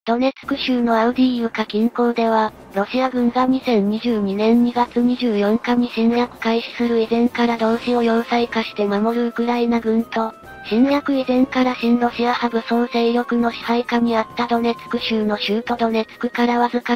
ドネツク州のアウディーウカ近郊では、ロシア軍が2022年2月24日に侵略開始する以前から同志を要塞化して守るウクライナ軍と、侵略以前から親ロシア派武装勢力の支配下にあったドネツク州の州都ドネツクからわずか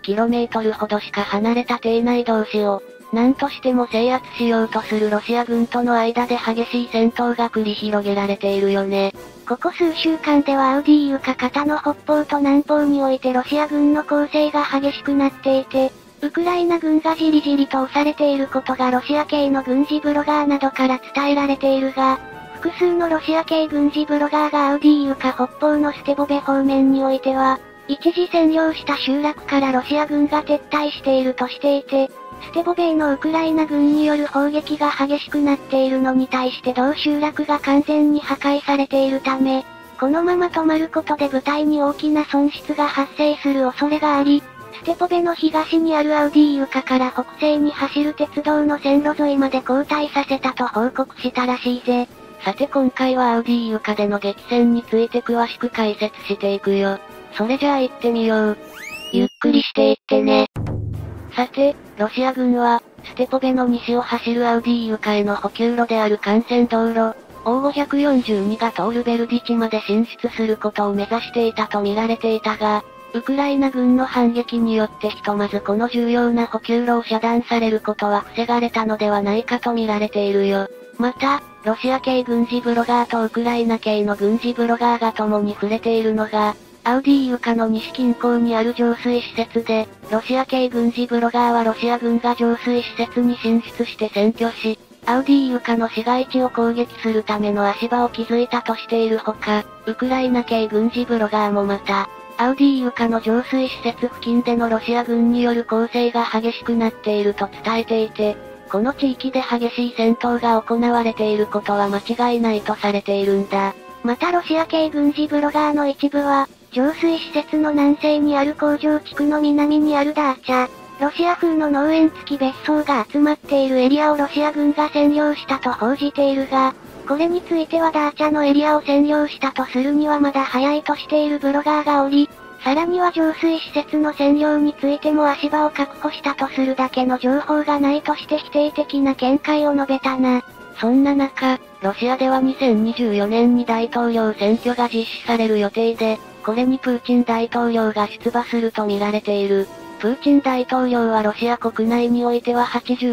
13km ほどしか離れた邸内同士を、何としても制圧しようとするロシア軍との間で激しい戦闘が繰り広げられているよね。 ここ数週間ではアウディーウカ北の北方と南方においてロシア軍の攻勢が激しくなっていて、ウクライナ軍がじりじりと押されていることがロシア系の軍事ブロガーなどから伝えられているが、複数のロシア系軍事ブロガーがアウディーウカ北方のステボベ方面においては、一時占領した集落からロシア軍が撤退しているとしていて、ステボベイのウクライナ軍による砲撃が激しくなっているのに対して同集落が完全に破壊されているため、このまま止まることで部隊に大きな損失が発生する恐れがあり、ステボベの東にあるアウディーウカから北西に走る鉄道の線路沿いまで後退させたと報告したらしいぜ。 さて今回はアウディーウカでの激戦について詳しく解説していくよ。それじゃあ行ってみよう。 ゆっくりしていってね。 さて、ロシア軍は、ステポベの西を走るアウディーウカへの補給路である幹線道路、O542が通るベルディ地まで進出することを目指していたと見られていたが、ウクライナ軍の反撃によってひとまずこの重要な補給路を遮断されることは防がれたのではないかと見られているよ。また、ロシア系軍事ブロガーとウクライナ系の軍事ブロガーが共に触れているのが、アウディーウカの西近郊にある浄水施設で、ロシア系軍事ブロガーはロシア軍が浄水施設に進出して占拠し、アウディーウカの市街地を攻撃するための足場を築いたとしているほか、ウクライナ系軍事ブロガーもまた、アウディーウカの浄水施設付近でのロシア軍による攻勢が激しくなっていると伝えていて、この地域で激しい戦闘が行われていることは間違いないとされているんだ。 またロシア系軍事ブロガーの一部は、浄水施設の南西にある工場地区の南にあるダーチャ、ロシア風の農園付き別荘が集まっているエリアをロシア軍が占領したと報じているが、これについてはダーチャのエリアを占領したとするにはまだ早いとしているブロガーがおり、さらには浄水施設の占領についても足場を確保したとするだけの情報がないとして否定的な見解を述べたな。 そんな中、ロシアでは2024年に大統領選挙が実施される予定で、これにプーチン大統領が出馬すると見られている。プーチン大統領はロシア国内においては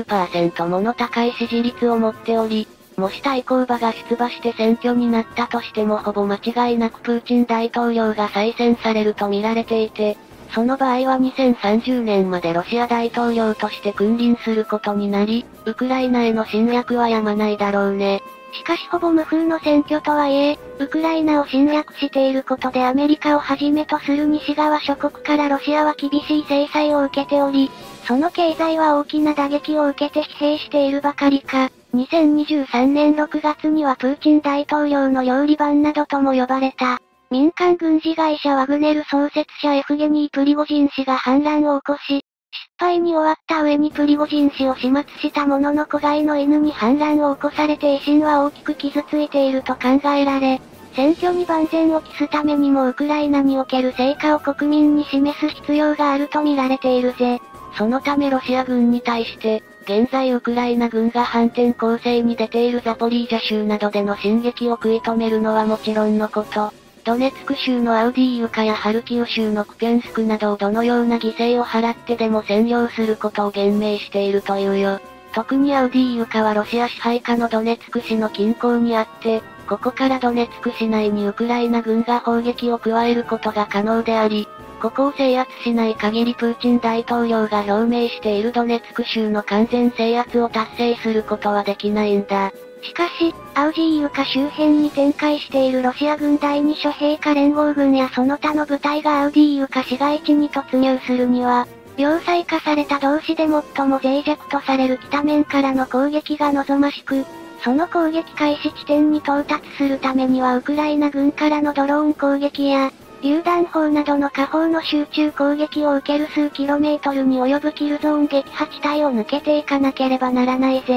80% もの高い支持率を持っており、もし対抗馬が出馬して選挙になったとしてもほぼ間違いなくプーチン大統領が再選されると見られていて、その場合は2030年までロシア大統領として君臨することになり、ウクライナへの侵略はやまないだろうね。 しかしほぼ無風の選挙とはいえ、ウクライナを侵略していることでアメリカをはじめとする西側諸国からロシアは厳しい制裁を受けており、その経済は大きな打撃を受けて疲弊しているばかりか、2023年6月にはプーチン大統領の料理番などとも呼ばれた、民間軍事会社ワグネル創設者エフゲニー・プリゴジン氏が反乱を起こし、失敗に終わった上にプリゴジン氏を始末したものの子飼いの犬に反乱を起こされて威信は大きく傷ついていると考えられ、選挙に万全を期すためにもウクライナにおける成果を国民に示す必要があると見られているぜ。 そのためロシア軍に対して、現在ウクライナ軍が反転攻勢に出ているザポリージャ州などでの進撃を食い止めるのはもちろんのこと、ドネツク州のアウディーウカやハルキウ州のクピャンスクなどをどのような犠牲を払ってでも占領することを言明しているというよ。特にアウディーウカはロシア支配下のドネツク市の近郊にあって、ここからドネツク市内にウクライナ軍が砲撃を加えることが可能であり、ここを制圧しない限りプーチン大統領が表明しているドネツク州の完全制圧を達成することはできないんだ。 しかし、アウディーウカ周辺に展開しているロシア軍第二諸兵科連合軍やその他の部隊がアウディーウカ市街地に突入するには、要塞化された同士で最も脆弱とされる北面からの攻撃が望ましく、その攻撃開始地点に到達するためにはウクライナ軍からのドローン攻撃や、榴弾砲などの下方の集中攻撃を受ける数キロメートルに及ぶキルゾーン撃破地帯を抜けていかなければならないぜ。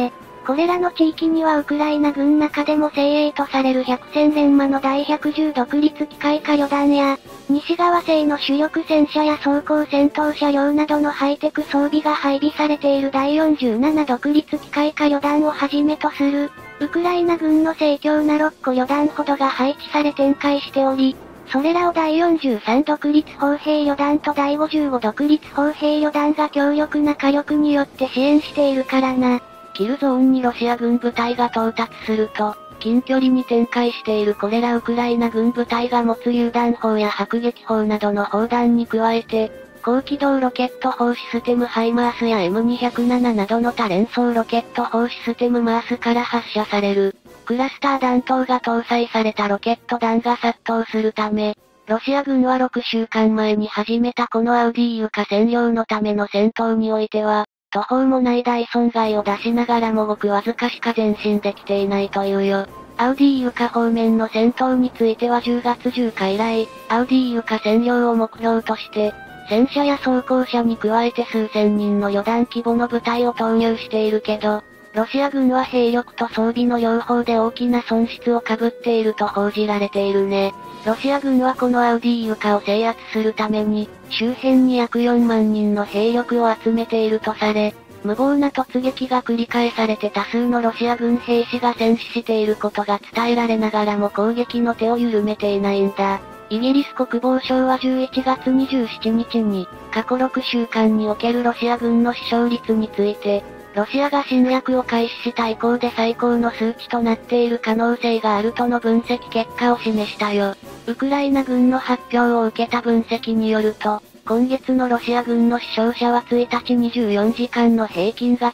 これらの地域にはウクライナ軍中でも精鋭とされる百戦錬磨の第110独立機械化旅団や、西側製の主力戦車や装甲戦闘車両などのハイテク装備が配備されている第47独立機械化旅団をはじめとする、ウクライナ軍の盛況な6個旅団ほどが配置され展開しており、それらを第43独立砲兵旅団と第55独立砲兵旅団が強力な火力によって支援しているからな。 キルゾーンにロシア軍部隊が到達すると、近距離に展開しているこれらウクライナ軍部隊が持つ榴弾砲や迫撃砲などの砲弾に加えて、高機動ロケット砲システムハイマースや M207 などの多連装ロケット砲システムマースから発射される、クラスター弾頭が搭載されたロケット弾が殺到するため、ロシア軍は6週間前に始めたこのアウディーユカ占領のための戦闘においては、途方もない大損害を出しながらもごくわずかしか前進できていないというよ。アウディーユカ方面の戦闘については10月10日以来、アウディーユカ占領を目標として、戦車や装甲車に加えて数千人の旅団規模の部隊を投入しているけど、ロシア軍は兵力と装備の両方で大きな損失を被っていると報じられているね。ロシア軍はこのアウディーユカを制圧するために、周辺に約4万人の兵力を集めているとされ、無謀な突撃が繰り返されて多数のロシア軍兵士が戦死していることが伝えられながらも攻撃の手を緩めていないんだ。イギリス国防省は11月27日に、過去6週間におけるロシア軍の死傷率について、ロシアが侵略を開始した以降で最高の数値となっている可能性があるとの分析結果を示したよ。ウクライナ軍の発表を受けた分析によると、今月のロシア軍の死傷者は1日24時間の平均が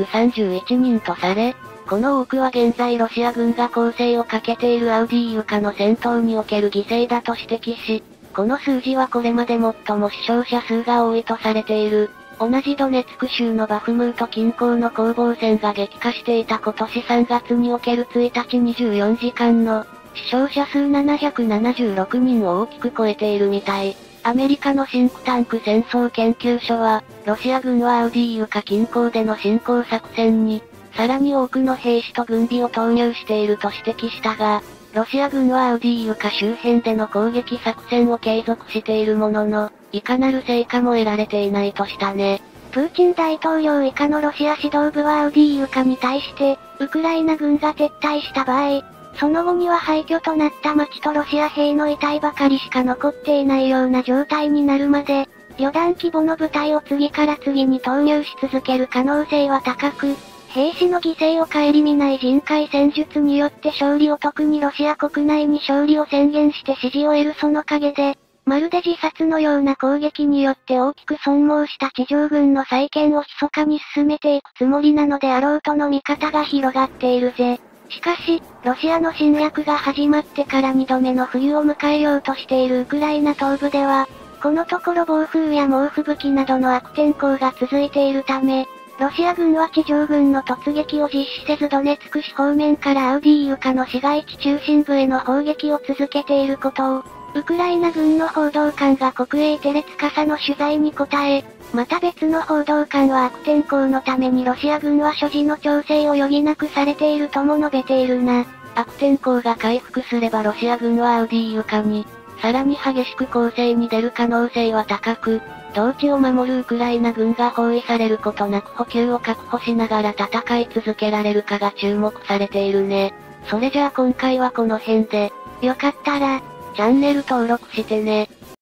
931人とされ、この多くは現在ロシア軍が攻勢をかけているアウディーユカの戦闘における犠牲だと指摘し、この数字はこれまで最も死傷者数が多いとされている。同じドネツク州のバフムート近郊の攻防戦が激化していた今年3月における1日24時間の死傷者数776人を大きく超えているみたい。アメリカのシンクタンク戦争研究所は、ロシア軍はアウディーユカ近郊での侵攻作戦に、さらに多くの兵士と軍備を投入していると指摘したが、ロシア軍はアウディーユカ周辺での攻撃作戦を継続しているものの、いかなる成果も得られていないとしたね。 プーチン大統領以下のロシア指導部はアウディーユカに対して、ウクライナ軍が撤退した場合、その後には廃墟となった町とロシア兵の遺体ばかりしか残っていないような状態になるまで、旅団規模の部隊を次から次に投入し続ける可能性は高く、兵士の犠牲を顧みない人海戦術によって勝利を特にロシア国内に勝利を宣言して支持を得るその陰で、まるで自殺のような攻撃によって大きく損耗した地上軍の再建を密かに進めていくつもりなのであろうとの見方が広がっているぜ。しかし、ロシアの侵略が始まってから2度目の冬を迎えようとしているウクライナ東部では、このところ暴風や猛吹雪などの悪天候が続いているため、ロシア軍は地上軍の突撃を実施せずドネツク市方面からアウディーユカの市街地中心部への砲撃を続けていることを、ウクライナ軍の報道官が国営テレツカサの取材に答え、また別の報道官は悪天候のためにロシア軍は所持の調整を余儀なくされているとも述べているな。 悪天候が回復すればロシア軍はアウディーユカに、さらに激しく攻勢に出る可能性は高く、統治を守るウクライナ軍が包囲されることなく補給を確保しながら戦い続けられるかが注目されているね。それじゃあ今回はこの辺で、 よかったら、 チャンネル登録してね。